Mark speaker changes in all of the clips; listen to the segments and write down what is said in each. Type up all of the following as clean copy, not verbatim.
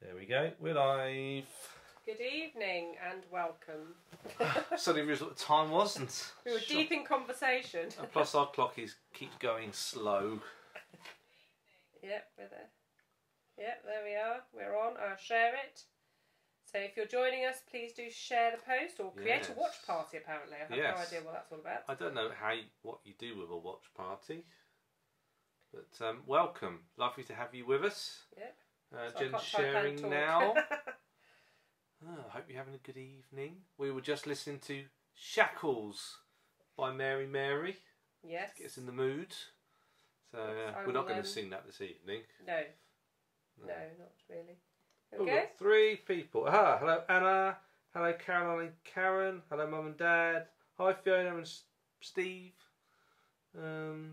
Speaker 1: There we go, we're live.
Speaker 2: Good evening and welcome.
Speaker 1: Suddenly realised what the time was. And
Speaker 2: we were deep in conversation.
Speaker 1: And plus our clock keeps going slow.
Speaker 2: Yep, we're there. Yep, there we are. We're on. I'll share it. So if you're joining us, please do share the post or create a watch party, apparently. I have no idea what that's all about.
Speaker 1: I don't know what you do with a watch party. But welcome. Lovely to have you with us.
Speaker 2: Yep.
Speaker 1: Jen's sharing now. I hope you're having a good evening. We were just listening to Shackles by Mary Mary.
Speaker 2: Yes.
Speaker 1: To get us in the mood. So we're not going to sing that this evening.
Speaker 2: No, not really.
Speaker 1: We've got 3 people. Hello Anna. Hello Caroline and Karen. Hello Mum and Dad. Hi Fiona and Steve.
Speaker 2: Hello.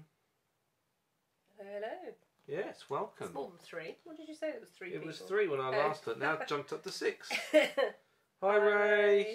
Speaker 1: Yes, welcome.
Speaker 2: It's more than 3. What did you say? It was 3 people.
Speaker 1: It was 3 when I last looked. Now it's jumped up to 6. Hi Ray.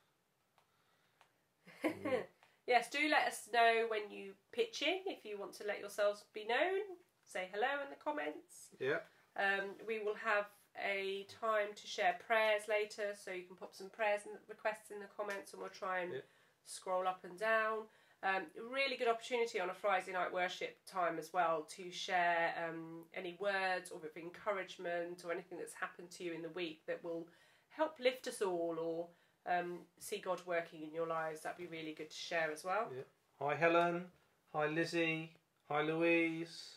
Speaker 2: Yes, do let us know when you pitch in, if you want to let yourselves be known. Say hello in the comments.
Speaker 1: Yeah.
Speaker 2: We will have a time to share prayers later, so you can pop some prayers and requests in the comments and we'll try and scroll up and down. Really good opportunity on a Friday night worship time as well to share any words or of encouragement or anything that's happened to you in the week that will help lift us all or see God working in your lives. That'd be really good to share as well.
Speaker 1: Yeah. Hi Helen. Hi Lizzie. Hi Louise.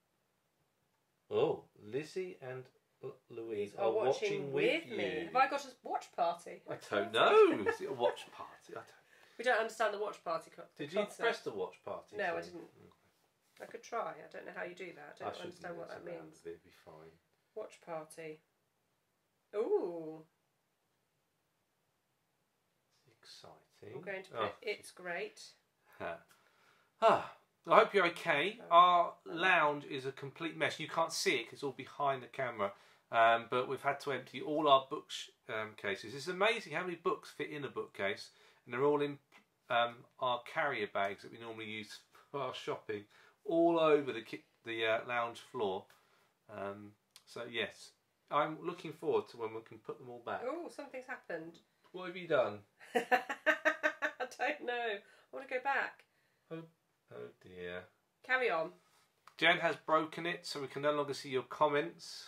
Speaker 1: Oh, Lizzie and Louise are watching with you.
Speaker 2: Have I got a watch party?
Speaker 1: I don't know. Is it a watch party?
Speaker 2: We don't understand the watch party concept.
Speaker 1: Did you press the watch party?
Speaker 2: No, I didn't. I could try. I don't know how you do that. I don't understand what that means.
Speaker 1: It'd be fine.
Speaker 2: Watch party. Ooh.
Speaker 1: Exciting.
Speaker 2: I'm going to put It's Great.
Speaker 1: I hope you're okay. Our lounge is a complete mess. You can't see it because it's all behind the camera. But we've had to empty all our bookcases. It's amazing how many books fit in a bookcase. And they're all in our carrier bags that we normally use for our shopping. All over the lounge floor. So yes, I'm looking forward to when we can put them all back.
Speaker 2: Oh, something's happened.
Speaker 1: What have you done?
Speaker 2: I don't know. I want to go back.
Speaker 1: Oh dear.
Speaker 2: Carry on.
Speaker 1: Jen has broken it, so we can no longer see your comments.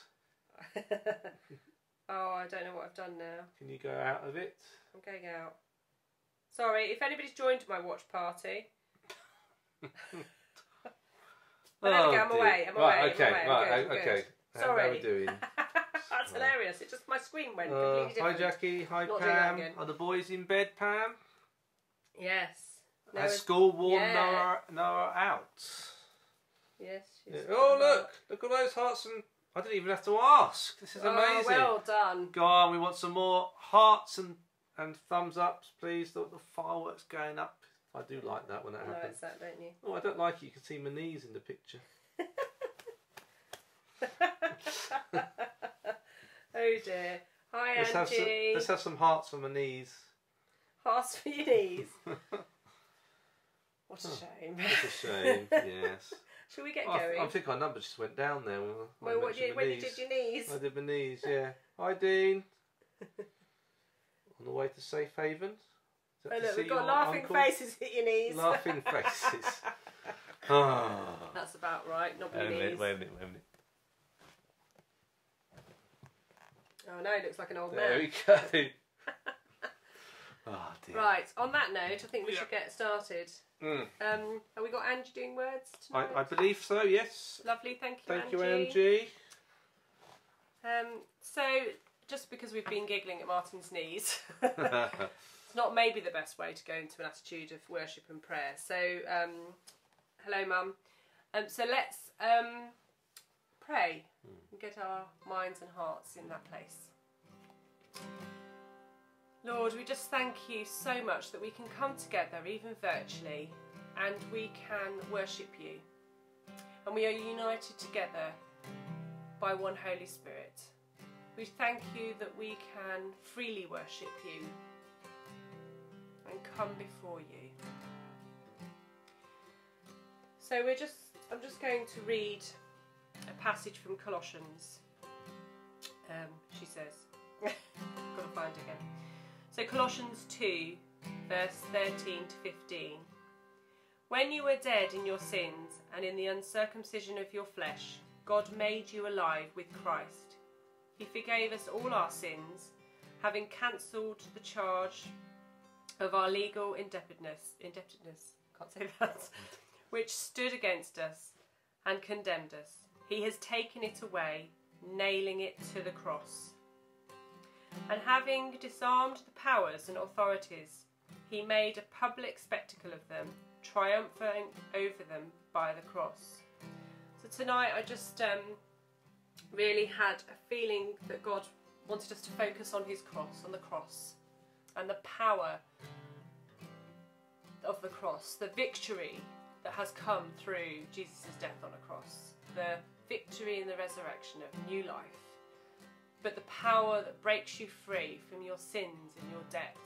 Speaker 2: Oh, I don't know what I've done now.
Speaker 1: Can you go out of it?
Speaker 2: I'm going out. Sorry, if anybody's joined my watch party. But there we go, I'm away.
Speaker 1: Okay.
Speaker 2: Sorry.
Speaker 1: How are we doing?
Speaker 2: That's hilarious. It just, my screen went completely different.
Speaker 1: Hi Jackie, hi
Speaker 2: Not
Speaker 1: Pam. Are the boys in bed, Pam?
Speaker 2: Yes.
Speaker 1: Has school worn Noah out?
Speaker 2: Yes.
Speaker 1: Oh look at those hearts and I didn't even have to ask. This is amazing.
Speaker 2: Well done.
Speaker 1: Go on, we want some more hearts and thumbs ups, please. The fireworks going up. I do like that when that happens.
Speaker 2: No, it's that, don't you?
Speaker 1: Oh, I don't like it. You can see my knees in the picture.
Speaker 2: Oh dear. Hi, Angie.
Speaker 1: Let's have some hearts for my knees.
Speaker 2: Hearts for your knees. What a shame.
Speaker 1: What a shame, yes.
Speaker 2: Shall we get going?
Speaker 1: I think our number just went down there.
Speaker 2: When you did your knees?
Speaker 1: I did my knees, yeah. Hi, Dean. On the way to Safe Haven.
Speaker 2: Oh look, we've got laughing faces at your knees.
Speaker 1: Laughing faces.
Speaker 2: That's about right, not your knees.
Speaker 1: Wait a minute.
Speaker 2: Oh no, he looks like an old man.
Speaker 1: There we go. Oh dear.
Speaker 2: Right, on that note, I think we should get started. Have we got Angie doing words tonight?
Speaker 1: I believe so, yes.
Speaker 2: Lovely, thank you,
Speaker 1: Thank you, Angie.
Speaker 2: So, just because we've been giggling at Martin's knees, it's not maybe the best way to go into an attitude of worship and prayer. So, hello, Mum. So let's pray and get our minds and hearts in that place. Lord, we just thank you so much that we can come together, even virtually, and we can worship you. And we are united together by one Holy Spirit. We thank you that we can freely worship you and come before you. So I'm just going to read a passage from Colossians. She So Colossians 2, verse 13 to 15. When you were dead in your sins and in the uncircumcision of your flesh, God made you alive with Christ. He forgave us all our sins, having cancelled the charge of our legal indebtedness, can't say that, which stood against us and condemned us. He has taken it away, nailing it to the cross. And having disarmed the powers and authorities, he made a public spectacle of them, triumphing over them by the cross. So tonight I just really had a feeling that God wanted us to focus on his cross, on the cross, and the power of the cross, the victory that has come through Jesus' death on a cross, the victory in the resurrection of new life, but the power that breaks you free from your sins and your debt.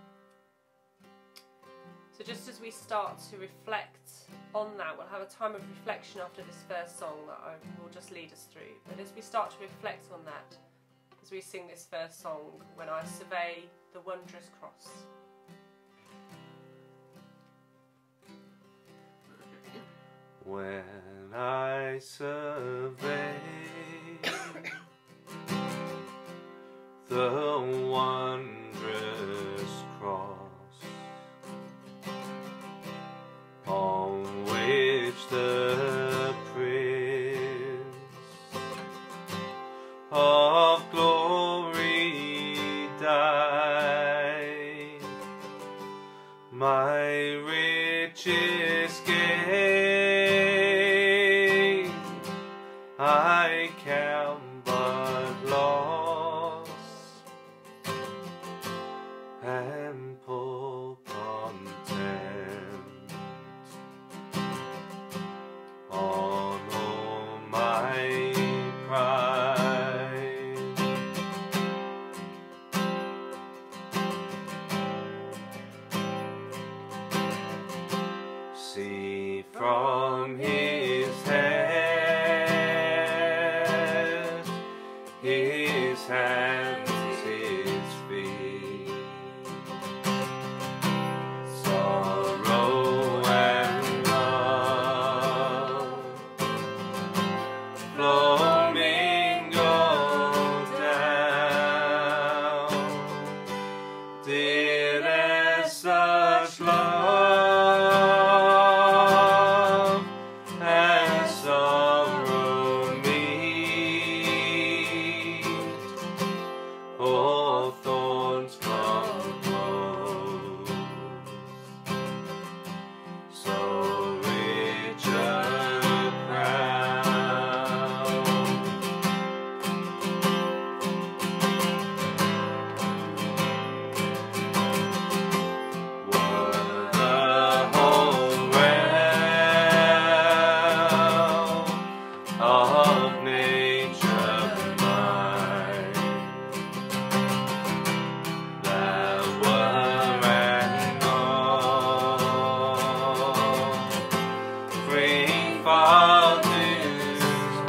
Speaker 2: So just as we start to reflect on that, we'll have a time of reflection after this first song that I will just lead us through. But as we start to reflect on that, as we sing this first song, When I Survey the Wondrous Cross.
Speaker 1: When I survey the wondrous cross on which the Prince of Glory died, my richest gain I count but loss, ample content on all my pride. See from his head, his hands, his feet, sorrow and love flow mingled down, did as such love as sorrow meet, all thorns compose, so rich a crown. Were the whole realm of nature mine, that were and all, bring fathers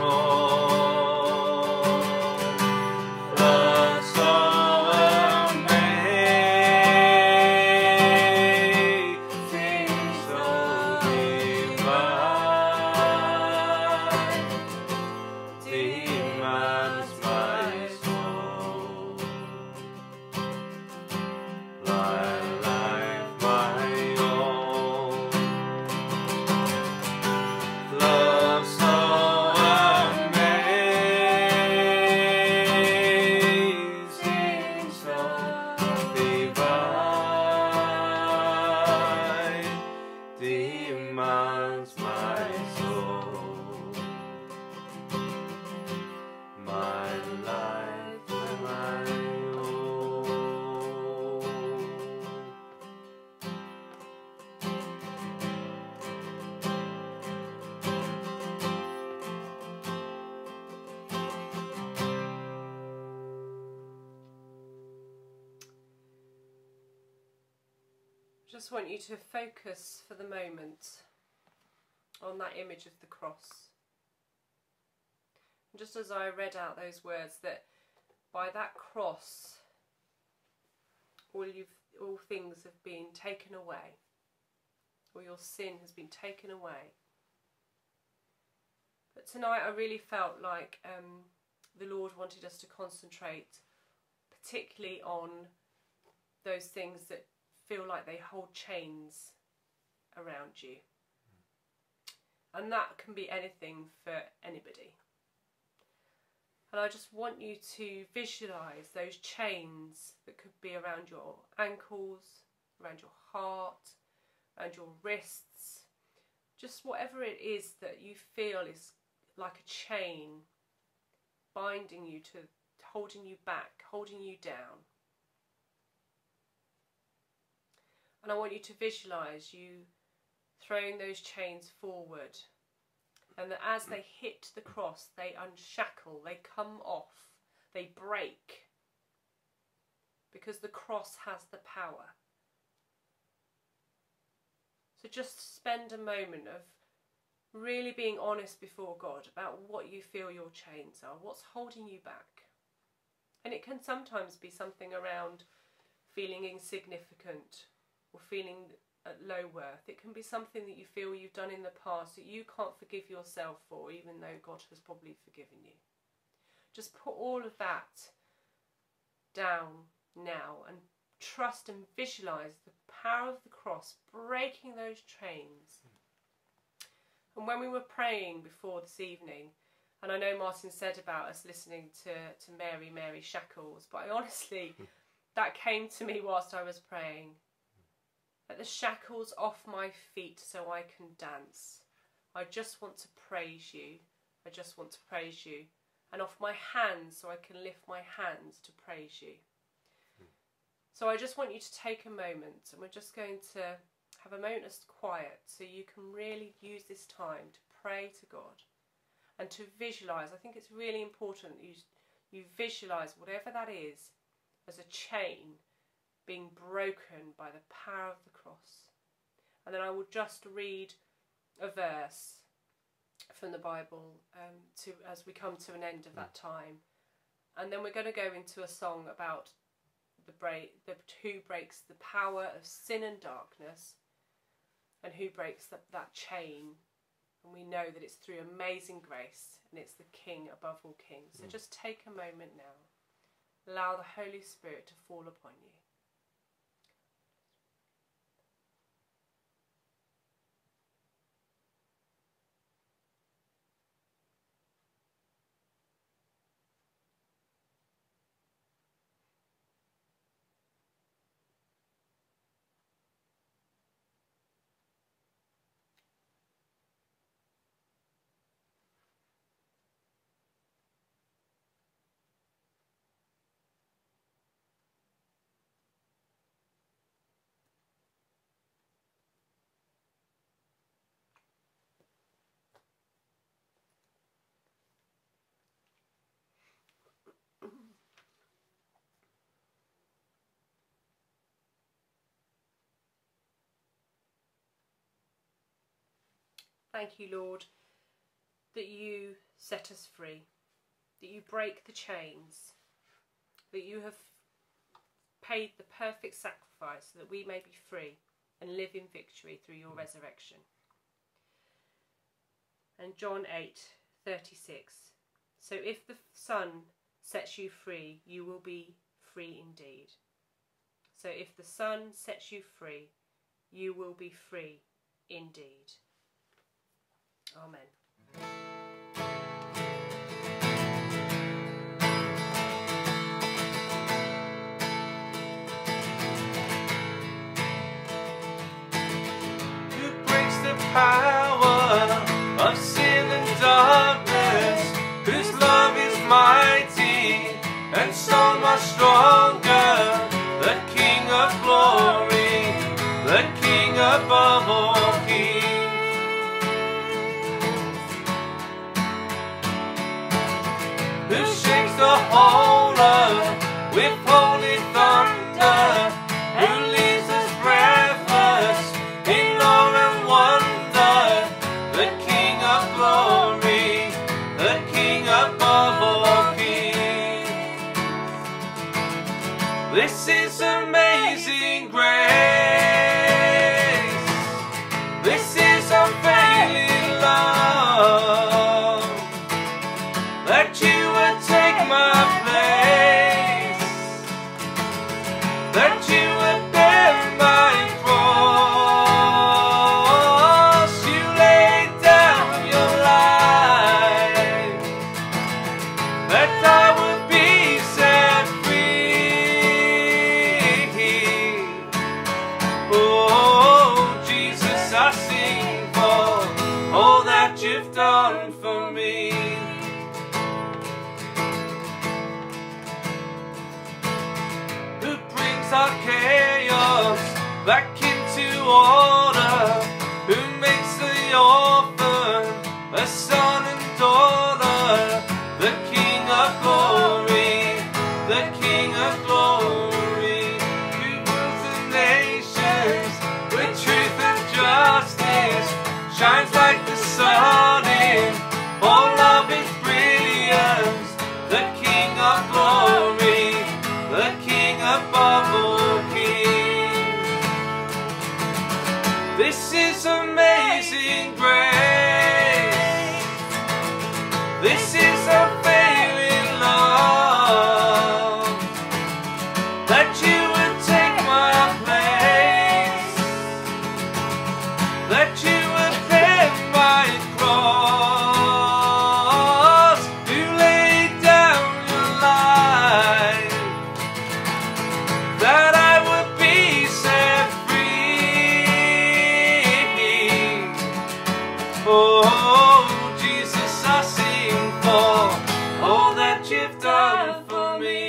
Speaker 1: more, love so amazing, so divine, demands my soul, life my own, love so amazing, so divine, demands my soul, my life my own.
Speaker 2: Just want you to focus for the moment on that image of the cross. And just as I read out those words, that by that cross all things have been taken away. Or your sin has been taken away. But tonight I really felt like the Lord wanted us to concentrate particularly on those things that feel like they hold chains around you. And that can be anything for anybody. And I just want you to visualise those chains that could be around your ankles, around your heart, around your wrists, just whatever it is that you feel is like a chain binding you to, holding you back, holding you down. And I want you to visualise you throwing those chains forward, and that as they hit the cross, they unshackle, they come off, they break, because the cross has the power. So just spend a moment of really being honest before God about what you feel your chains are, what's holding you back. And it can sometimes be something around feeling insignificant or feeling at low worth. It can be something that you feel you've done in the past that you can't forgive yourself for, even though God has probably forgiven you. Just put all of that down now and trust and visualise the power of the cross breaking those chains. And when we were praying before this evening, and I know Martin said about us listening to Mary Shackles, but I honestly, that came to me whilst I was praying. Let the shackles off my feet so I can dance. I just want to praise you. I just want to praise you. And off my hands so I can lift my hands to praise you. So I just want you to take a moment, and we're just going to have a moment of quiet so you can really use this time to pray to God and to visualise. I think it's really important that you visualise whatever that is as a chain being broken by the power of the cross. And then I will just read a verse from the Bible as we come to an end of that time. And then we're going to go into a song about who breaks the power of sin and darkness, and who breaks that chain. And we know that it's through amazing grace, and it's the King above all kings. So just take a moment now. Allow the Holy Spirit to fall upon you. Thank you, Lord, that you set us free, that you break the chains, that you have paid the perfect sacrifice so that we may be free and live in victory through your resurrection. And John 8:36. So if the Son sets you free, you will be free indeed. So if the Son sets you free, you will be free indeed. Amen.
Speaker 1: Who breaks the power of sin and darkness, whose love is mighty and so much stronger, the King of glory, the King above all kings. Who shakes the whole earth with holy thunder, who leaves us breathless in awe and wonder, the King of glory, the King above all kings. This is amazing. amazing grace. This is unfailing love, that you would take my place, that you would bear my cross. You laid down your life, that I would be set free. Oh, Jesus, I sing for all that you've done for me. Who brings our chaos back into order? Who makes the orphan a son and daughter? The King of glory, the King of glory, who rules the nations with truth and justice, shines like the sun in all of its brilliance. The King of glory, the King above all kings. This is amazing grace. This is unfailing love, that you would take my place, that you would bear my cross. You laid down your life, that I would be set free. Oh, Jesus, I sing for all that you've done for me.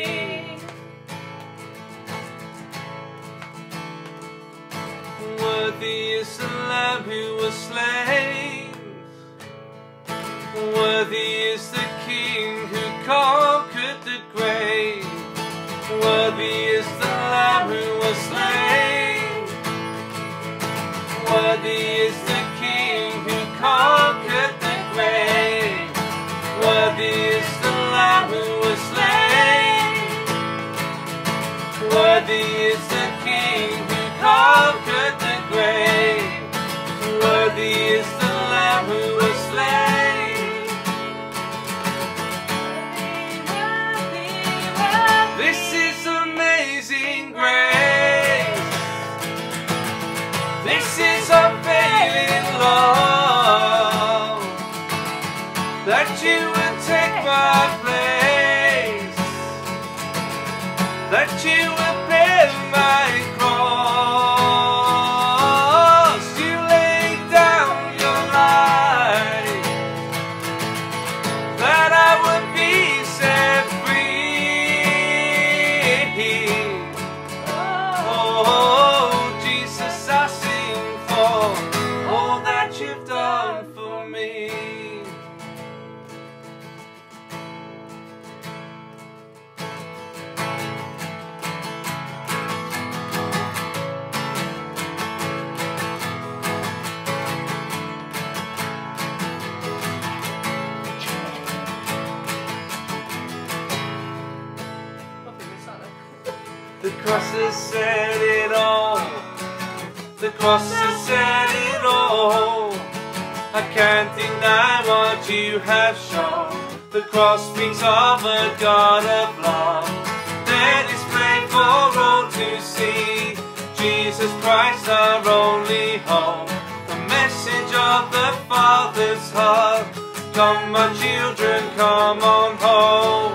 Speaker 1: Worthy is the Lamb who was slain, worthy is the King who conquered the grave. Worthy is the Lamb who was slain, worthy is the King who conquered the grave. Worthy is the Lamb who was slain, worthy is the King who conquered the grave. Worthy is the Lamb who was slain. This is amazing grace. This is unfailing love, that you would take my place, that you would bear my cross. You laid down your life, that I would be set free. Oh, Jesus, I sing for all that you've done for me. The cross has said it all. The cross has said it all. I can't deny what you have shown. The cross speaks of a God of love that is plain for all to see. Jesus Christ, our only hope, the message of the Father's heart. Come, my children, come on home.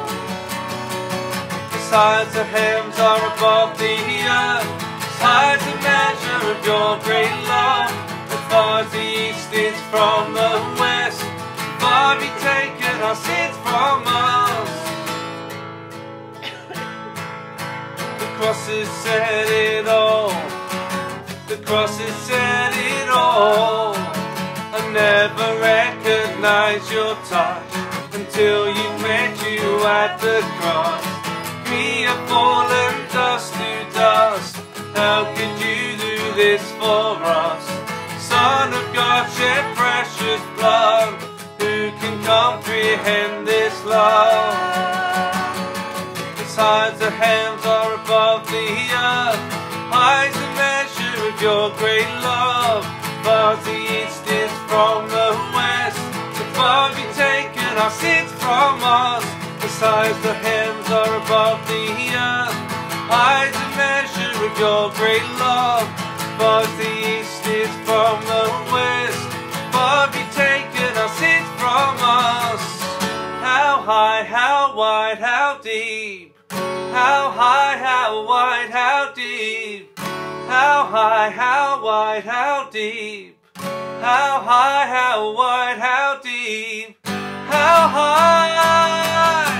Speaker 1: Besides the heavens are above the earth, besides the measure of your great love. As far as the east is from the west, far be taken our sins from us. The cross has said it all. The cross has said it all. I never recognized your touch until you met you at the cross. Me a fallen dust to dust, how could you do this for us? Son of God, shed precious blood, who can comprehend this love? Besides the heavens are above the earth, High's the measure of your great love. Far as the east is from the west, so far have you taken our sins from us. As high as the heavens are above the earth. High's the measure of your great love. Far as the east is from the west, far have you taken our sins from us. How high, how wide, how deep. How high, how wide, how deep. How high, how wide, how deep. How high, how wide, how deep. How high.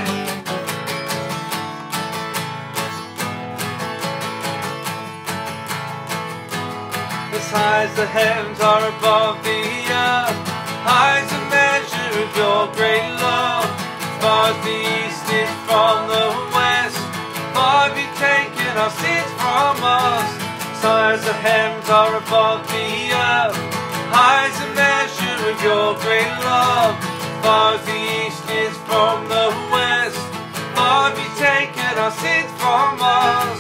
Speaker 1: As high as the heavens are above the earth. High is the measure of your great love. As far as the east is from the west, far have you taken our sins from us. As high as the heavens are above the earth. High is the measure of your great love. As far as the east is from the west, far have you taken our sins from us.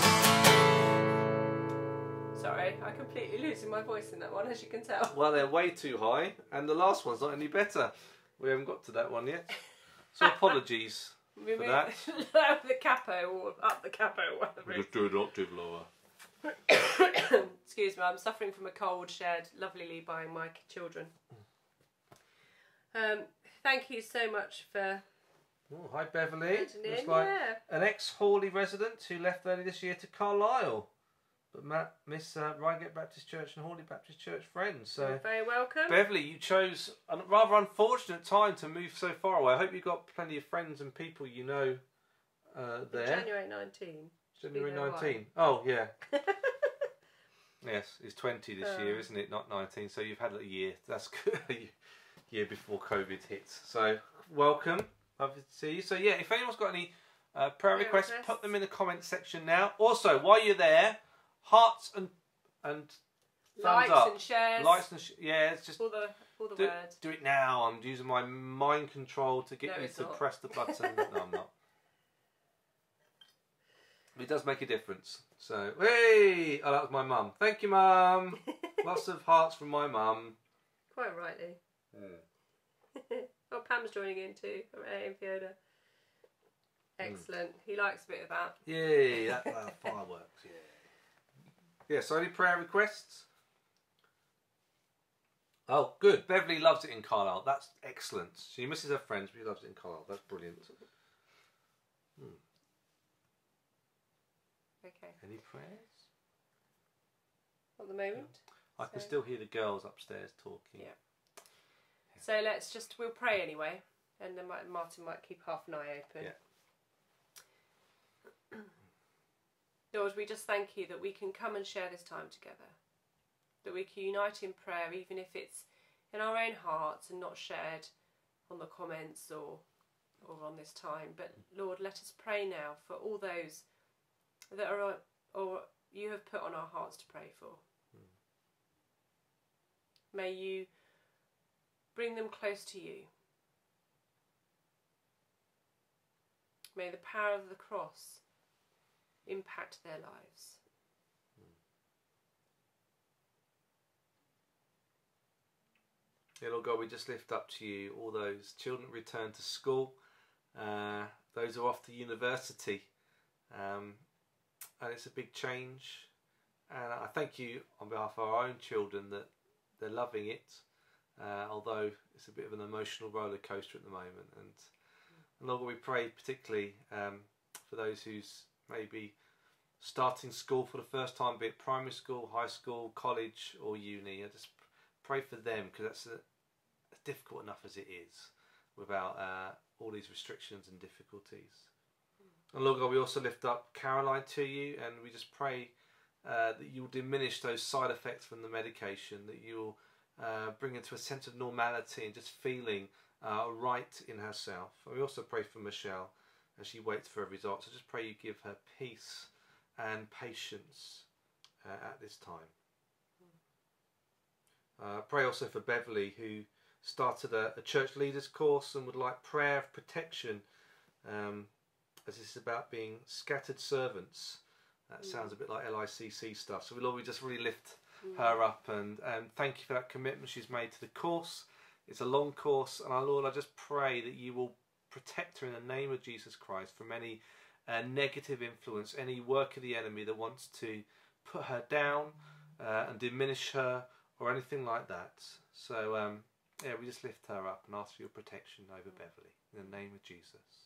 Speaker 2: Sorry, I'm completely losing my voice in that one, as you can tell.
Speaker 1: Well, they're way too high, and the last one's not any better. We haven't got to that one yet. So apologies for that.
Speaker 2: Lower the capo or up the capo, whatever.
Speaker 1: Just do an octave lower.
Speaker 2: Excuse me, I'm suffering from a cold shared lovelyly by my children. Thank you so much for...
Speaker 1: Oh, hi Beverly.
Speaker 2: mentioning,
Speaker 1: Looks like
Speaker 2: yeah.
Speaker 1: an ex-Hawley resident who left early this year to Carlisle. But Miss Reigate Baptist Church and Hawley Baptist Church friends. So
Speaker 2: You're very welcome.
Speaker 1: Beverly, you chose a rather unfortunate time to move so far away. I hope you've got plenty of friends and people you know there.
Speaker 2: January 19.
Speaker 1: January
Speaker 2: Been there a
Speaker 1: 19. Oh, yeah. Yes, it's 20 this year, isn't it? Not 19. So you've had a year. That's good. A year before COVID hits. So welcome. Lovely to see you. So yeah, if anyone's got any prayer requests, put them in the comment section now. Also, while you're there, hearts and thumbs
Speaker 2: likes
Speaker 1: up.
Speaker 2: And shares.
Speaker 1: Likes and yeah, it's just
Speaker 2: all the words.
Speaker 1: do it now. I'm using my mind control to get you to press the button. No, I'm not. But it does make a difference. So, hey! Oh, that was my mum. Thank you, Mum. Lots of hearts from my mum.
Speaker 2: Quite rightly. Oh, Pam's joining in too from A.M. Fiona. Excellent. He likes a bit of that.
Speaker 1: Yay! That fireworks. Yeah. Yeah. So, any prayer requests? Oh, good. Beverly loves it in Carlisle. That's excellent. She misses her friends, but she loves it in Carlisle. That's brilliant.
Speaker 2: Okay.
Speaker 1: Any prayers?
Speaker 2: At the moment.
Speaker 1: I can still hear the girls upstairs talking.
Speaker 2: Yeah. So we'll pray anyway, and then Martin might keep half an eye open.
Speaker 1: Yeah.
Speaker 2: Lord, we just thank you that we can come and share this time together. That we can unite in prayer, even if it's in our own hearts and not shared on the comments or on this time. But Lord, let us pray now for all those that are or you have put on our hearts to pray for. May you bring them close to you. May the power of the cross impact their lives.
Speaker 1: Yeah, Lord God, we just lift up to you all those children return to school, those who are off to university, and it's a big change. And I thank you on behalf of our own children that they're loving it, although it's a bit of an emotional roller coaster at the moment. And Lord God, we pray particularly for those who's maybe starting school for the first time, be it primary school, high school, college or uni. I just pray for them, because that's difficult enough as it is without all these restrictions and difficulties. And Lord God, we also lift up Caroline to you, and we just pray that you'll diminish those side effects from the medication, that you'll bring her to a sense of normality and just feeling right in herself. And we also pray for Michelle as she waits for her results. So just pray you give her peace and patience at this time. Pray also for Beverly, who started a church leaders course and would like prayer of protection, as this is about being scattered servants That sounds a bit like LICC stuff. So Lord, we just really lift her up, and thank you for that commitment she's made to the course. It's a long course, and our Lord, I just pray that you will protect her in the name of Jesus Christ from any negative influence, any work of the enemy that wants to put her down and diminish her or anything like that. So yeah, we just lift her up and ask for your protection over Beverly in the name of Jesus.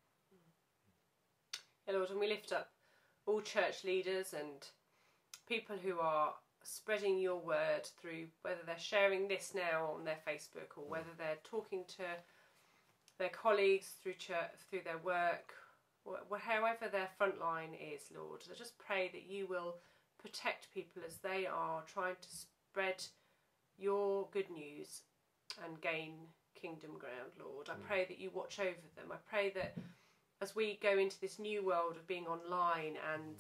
Speaker 2: Yeah, Lord, and we lift up all church leaders and people who are spreading your word through, whether they're sharing this now on their Facebook or whether they're talking to their colleagues through church, through their work, however their front line is, Lord. I just pray that you will protect people as they are trying to spread your good news and gain kingdom ground, Lord. I pray that you watch over them. I pray that as we go into this new world of being online and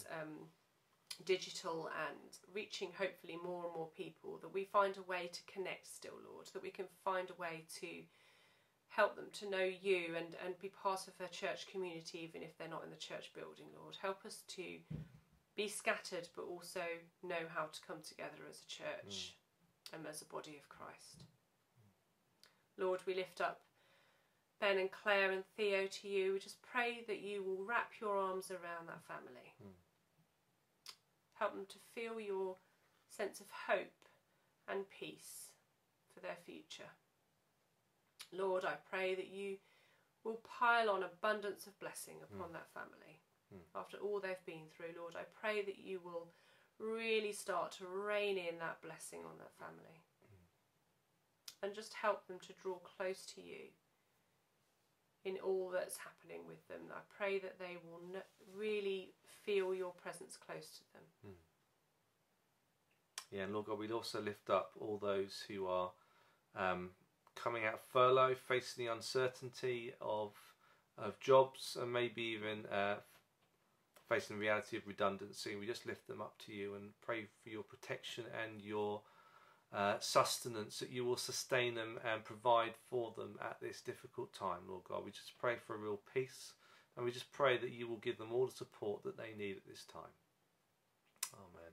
Speaker 2: digital and reaching hopefully more and more people, that we find a way to connect still, Lord, that we can find a way to help them to know you and be part of a church community even if they're not in the church building, Lord. Help us to be scattered but also know how to come together as a church and as a body of Christ. Lord, we lift up Ben and Claire and Theo to you. We just pray that you will wrap your arms around that family. Help them to feel your sense of hope and peace for their future. Lord, I pray that you will pile on abundance of blessing upon that family. After all they've been through, Lord, I pray that you will really start to rain in that blessing on that family. And just help them to draw close to you in all that's happening with them. I pray that they will really feel your presence close to them.
Speaker 1: Yeah, and Lord God, we'd also lift up all those who are coming out of furlough, facing the uncertainty of jobs, and maybe even facing the reality of redundancy. We just lift them up to you and pray for your protection and your sustenance, that you will sustain them and provide for them at this difficult time, Lord God. We just pray for a real peace, and we just pray that you will give them all the support that they need at this time. Amen.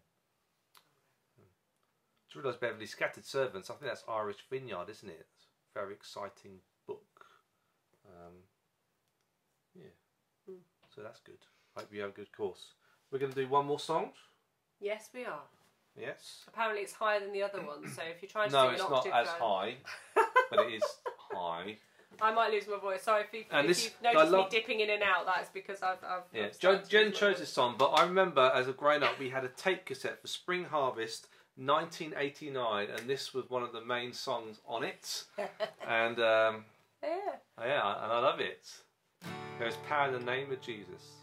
Speaker 1: To realise, Beverly, Scattered Servants, I think that's Irish Vineyard, isn't it? It's a very exciting book. Yeah. So that's good. Hope you have a good course. We're going to do one more song.
Speaker 2: Yes, we are.
Speaker 1: Yes.
Speaker 2: Apparently it's higher than the other ones, so if you're trying to
Speaker 1: No,
Speaker 2: sing
Speaker 1: it's
Speaker 2: an
Speaker 1: not
Speaker 2: octave
Speaker 1: as
Speaker 2: down,
Speaker 1: high, but it is high.
Speaker 2: I might lose my voice. Sorry if you've noticed me dipping in and out. That's because I've
Speaker 1: yeah. Jen chose this song, but I remember as a grown-up we had a tape cassette for Spring Harvest 1989, and this was one of the main songs on it. And yeah, and I love it. There's power in the name of Jesus.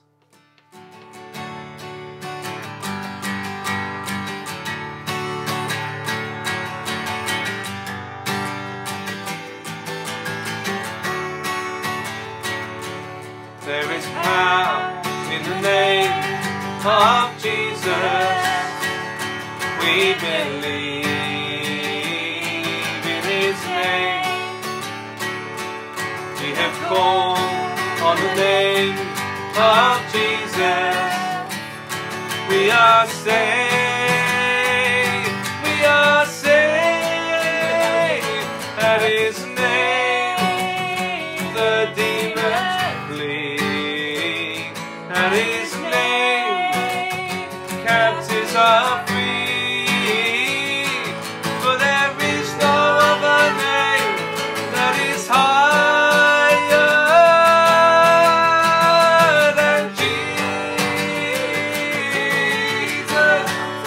Speaker 1: There is power in the name of Jesus. We believe in his name. We have called on the name of Jesus. We are saved. We are saved at his name. The demons flee at his name. Captives are free. For there is no other name that is higher than Jesus.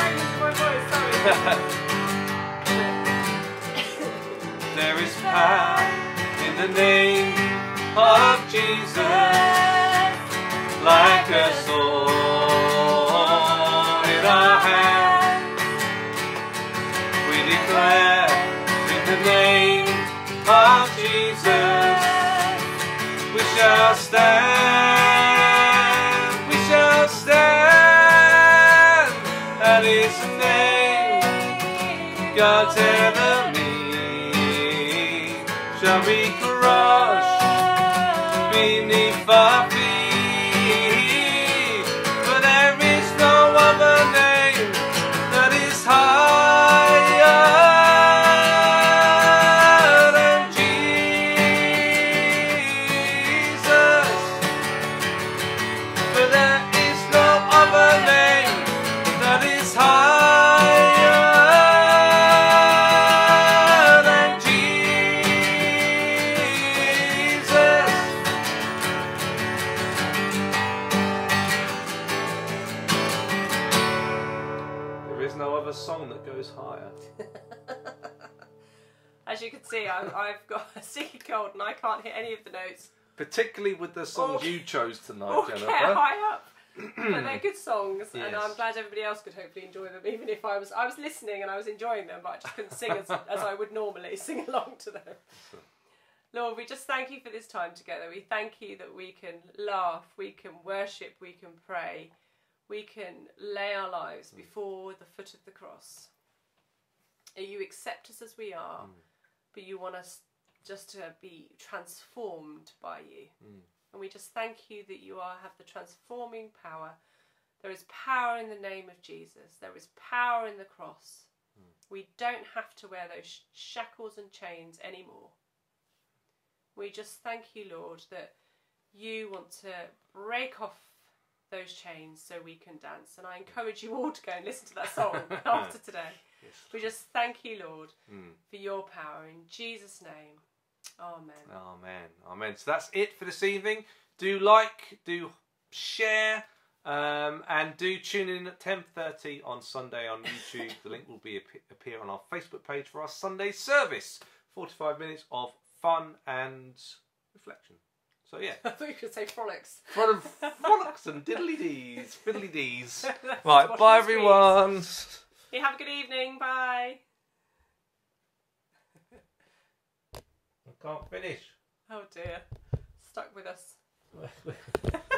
Speaker 1: There is power in the name of Jesus, like a sword in our hand. We declare in the name of Jesus, we shall stand, we shall stand at his name. God's enemy shall be crushed beneath our feet, for there is no another song that goes higher.
Speaker 2: As you can see, I've got a sticky cold and I can't hit any of the notes.
Speaker 1: Particularly with the songs you chose tonight,
Speaker 2: Or
Speaker 1: Jennifer.
Speaker 2: get high up. But they're good songs, and
Speaker 1: Yes.
Speaker 2: I'm glad everybody else could hopefully enjoy them. Even if I was listening and I was enjoying them, but I just couldn't sing as I would normally sing along to them. Lord, we just thank you for this time together. We thank you that we can laugh, we can worship, we can pray, we can lay our lives before the foot of the cross. You accept us as we are, but you want us just to be transformed by you. And we just thank you that you have the transforming power. There is power in the name of Jesus. There is power in the cross. We don't have to wear those shackles and chains anymore. We just thank you, Lord, that you want to break off those chains so we can dance. And I encourage you all to go and listen to that song after today.
Speaker 1: Yes.
Speaker 2: We just thank you, Lord, for your power. In Jesus' name, amen.
Speaker 1: Amen. Amen. So that's it for this evening. Do like, do share, and do tune in at 10:30 on Sunday on YouTube. The link will appear on our Facebook page for our Sunday service. 45 minutes of fun and reflection. So yeah.
Speaker 2: I thought you could say frolics.
Speaker 1: Frolics and diddly-dees, fiddly-dees.
Speaker 2: That's
Speaker 1: Right,
Speaker 2: what
Speaker 1: bye
Speaker 2: it means.
Speaker 1: everyone.
Speaker 2: You have a good evening. Bye.
Speaker 1: I can't finish.
Speaker 2: Oh dear. Stuck with us.